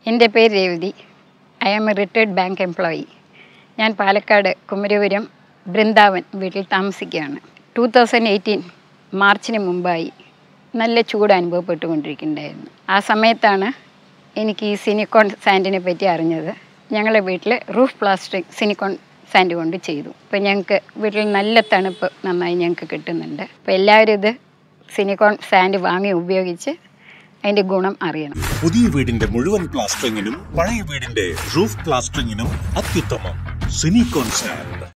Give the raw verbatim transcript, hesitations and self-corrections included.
എൻ്റെ പേര് Revathi. I am a retired bank employee. ഞാൻ പാലക്കാട് കുമരപുരം ബൃന്ദാവൻ വീട്ടിൽ താമസിക്കുകയാണ്. ടൂ തൗസൻഡ് എയ്റ്റീൻ മാർച്ചിന് മുമ്പായി നല്ല ചൂട് അനുഭവപ്പെട്ടുകൊണ്ടിരിക്കുന്നുണ്ടായിരുന്നു. ആ സമയത്താണ് എനിക്ക് ഈ സിനിക്കോൺ സാൻഡിനെ പറ്റി അറിഞ്ഞത്. ഞങ്ങളുടെ വീട്ടിൽ റൂഫ് പ്ലാസ്റ്ററിങ് സിനിക്കോൺ സാൻഡ് കൊണ്ട് ചെയ്തു. അപ്പോൾ ഞങ്ങൾക്ക് വീട്ടിൽ നല്ല തണുപ്പ് നന്നായി ഞങ്ങൾക്ക് കിട്ടുന്നുണ്ട്. അപ്പോൾ എല്ലാവരും ഇത് സിനിക്കോൺ സാൻഡ് വാങ്ങി ഉപയോഗിച്ച് അതിൻ്റെ ഗുണം അറിയണം. പുതിയ വീടിന്റെ മുഴുവൻ പ്ലാസ്റ്ററിങ്ങിനും പഴയ വീടിന്റെ റൂഫ് പ്ലാസ്റ്ററിങ്ങിനും അത്യുത്തമം സിനിക്കോൺ സാൻഡ്.